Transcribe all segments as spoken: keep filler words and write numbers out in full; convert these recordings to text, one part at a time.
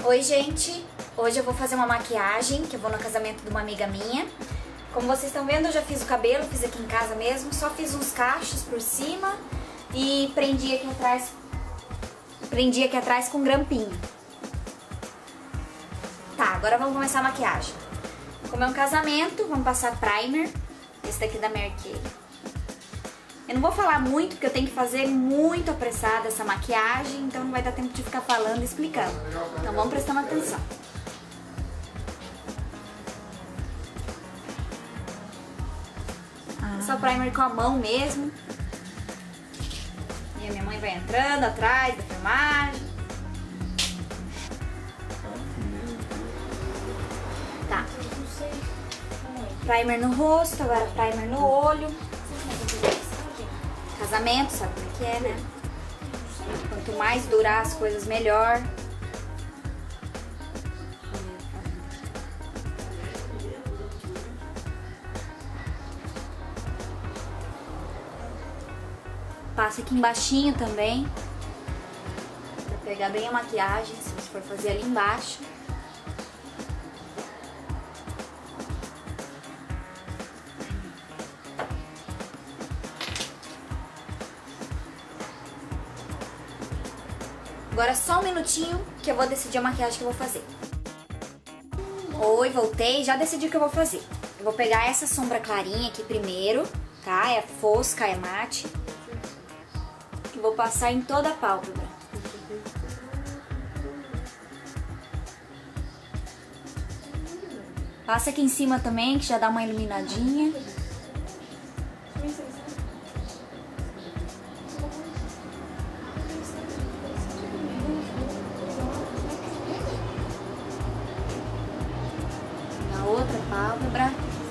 Oi gente, hoje eu vou fazer uma maquiagem, que eu vou no casamento de uma amiga minha. Como vocês estão vendo, eu já fiz o cabelo, fiz aqui em casa mesmo, só fiz uns cachos por cima e prendi aqui atrás, prendi aqui atrás com grampinho. Tá, agora vamos começar a maquiagem. Como é um casamento, vamos passar primer, esse daqui da Mary Kay. Eu não vou falar muito, porque eu tenho que fazer muito apressada essa maquiagem, então não vai dar tempo de ficar falando e explicando. Então vamos prestando atenção. Ah. Só primer com a mão mesmo. E a minha mãe vai entrando atrás da filmagem. Tá. Primer no rosto, agora primer no olho. Casamento, sabe como é que é, né? Quanto mais durar as coisas, melhor. Passa aqui embaixinho também, pra pegar bem a maquiagem, se você for fazer ali embaixo. Agora só um minutinho que eu vou decidir a maquiagem que eu vou fazer. Oi, voltei, já decidi o que eu vou fazer. Eu vou pegar essa sombra clarinha aqui primeiro, tá? É fosca, é mate. E vou passar em toda a pálpebra. Passa aqui em cima também, que já dá uma iluminadinha. Outra pálpebra.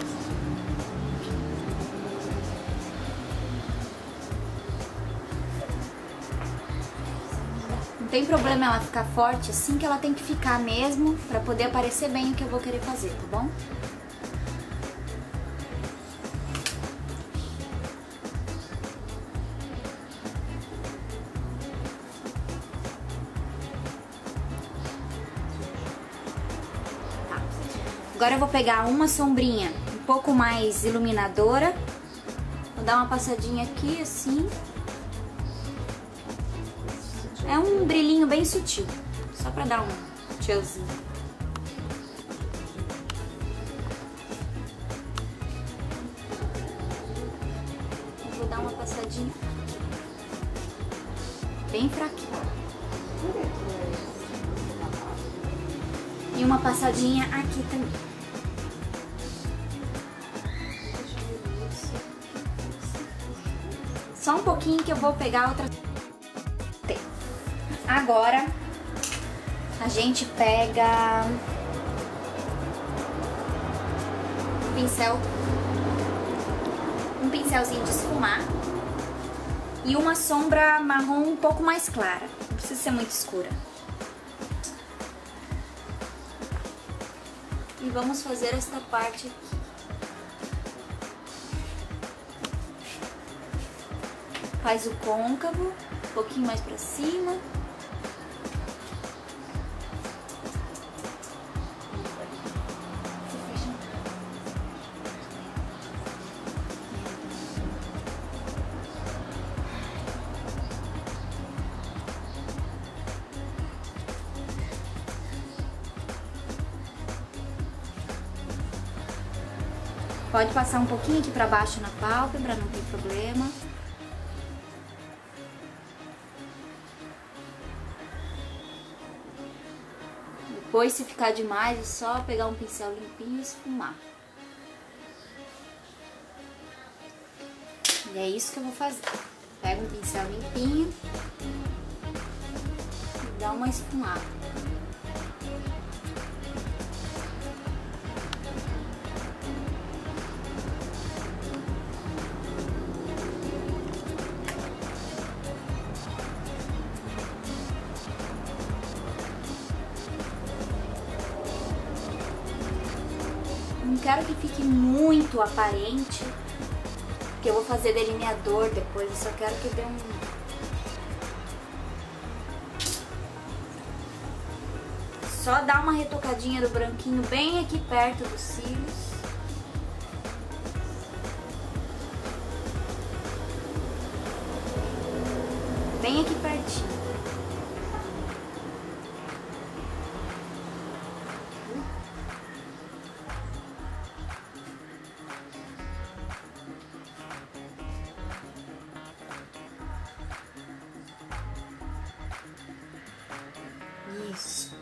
Não tem problema ela ficar forte assim, que ela tem que ficar mesmo, pra poder aparecer bem o que eu vou querer fazer, tá bom? Agora eu vou pegar uma sombrinha um pouco mais iluminadora. Vou dar uma passadinha aqui, assim. É um brilhinho bem sutil, só pra dar um tchauzinho. Eu vou dar uma passadinha bem fraquinha. E uma passadinha aqui também. Só um pouquinho que eu vou pegar outra... Agora, a gente pega um pincel, um pincelzinho de esfumar e uma sombra marrom um pouco mais clara, não precisa ser muito escura. E vamos fazer esta parte aqui. Faz o côncavo, um pouquinho mais pra cima. Pode passar um pouquinho aqui pra baixo na pálpebra, não tem problema. Depois, se ficar demais, é só pegar um pincel limpinho e esfumar. E é isso que eu vou fazer. Pega um pincel limpinho e dá uma esfumada. Não quero que fique muito aparente, porque eu vou fazer delineador depois, eu só quero que dê um... só dar uma retocadinha do branquinho bem aqui perto dos cílios. Bem aqui pertinho. Isso.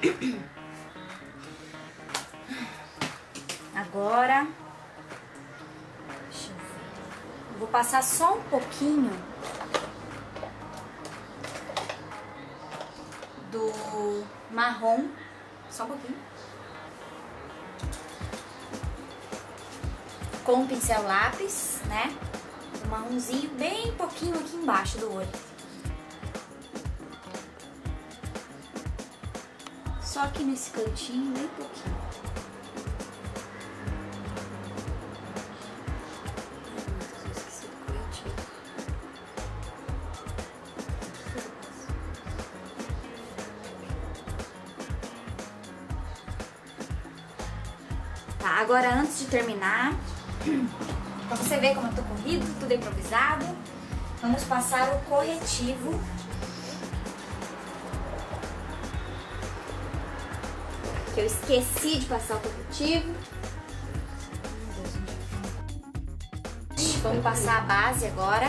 Agora, deixa eu ver. Vou passar só um pouquinho do marrom, só um pouquinho, com um pincel lápis, né? Um marronzinho bem pouquinho aqui embaixo do olho. Só aqui nesse cantinho, bem pouquinho. Tá, agora antes de terminar, pra você ver como eu tô corrido, tudo improvisado, vamos passar o corretivo. Que eu esqueci de passar o corretivo. Vamos passar a base agora.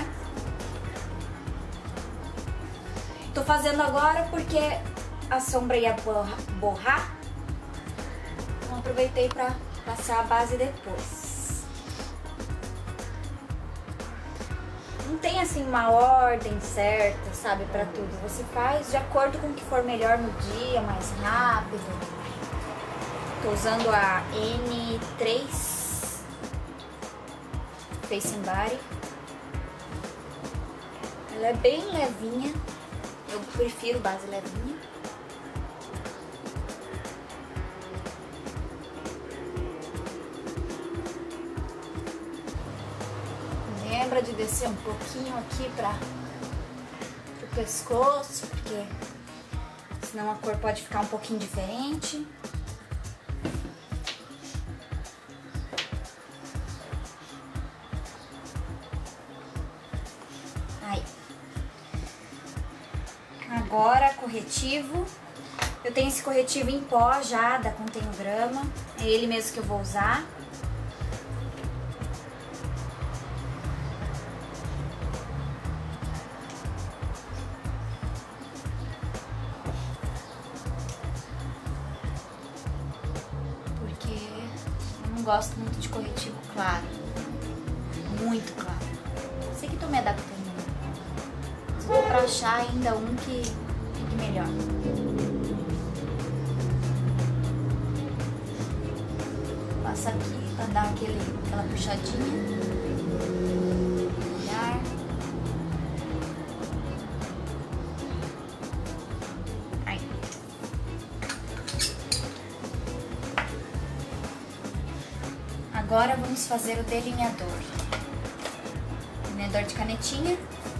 Tô fazendo agora porque a sombra ia borrar. Então aproveitei pra passar a base depois. Não tem assim uma ordem certa, sabe, pra tudo. Você faz de acordo com o que for melhor no dia, mais rápido. Tô usando a N três Face and Body. Ela é bem levinha. Eu prefiro base levinha. Lembra de descer um pouquinho aqui para o pescoço, porque senão a cor pode ficar um pouquinho diferente. Aí. Agora, corretivo. Eu tenho esse corretivo em pó já, da Contém o Grama. É ele mesmo que eu vou usar. Porque eu não gosto muito de corretivo claro. Muito claro. Sei que tô me adaptando. Mas vou pra achar ainda um que fique melhor. Passa aqui pra dar aquele, aquela puxadinha. Olhar. Aí. Agora vamos fazer o delineador. Delineador de canetinha.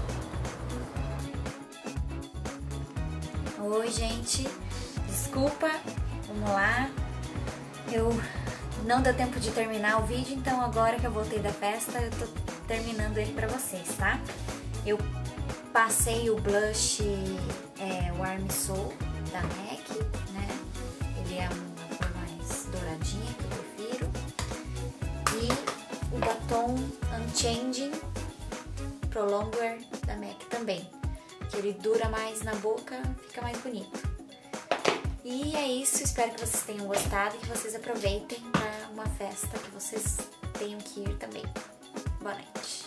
Oi, gente. Desculpa. Vamos lá. Eu... Não deu tempo de terminar o vídeo, então agora que eu voltei da festa, eu tô terminando ele pra vocês, tá? Eu passei o blush é, Warm Soul da MAC, né? Ele é uma cor mais douradinha, que eu prefiro. E o batom Unchanging Prolonger da MAC também, que ele dura mais na boca, fica mais bonito. E é isso, espero que vocês tenham gostado e que vocês aproveitem para uma festa que vocês tenham que ir também. Boa noite!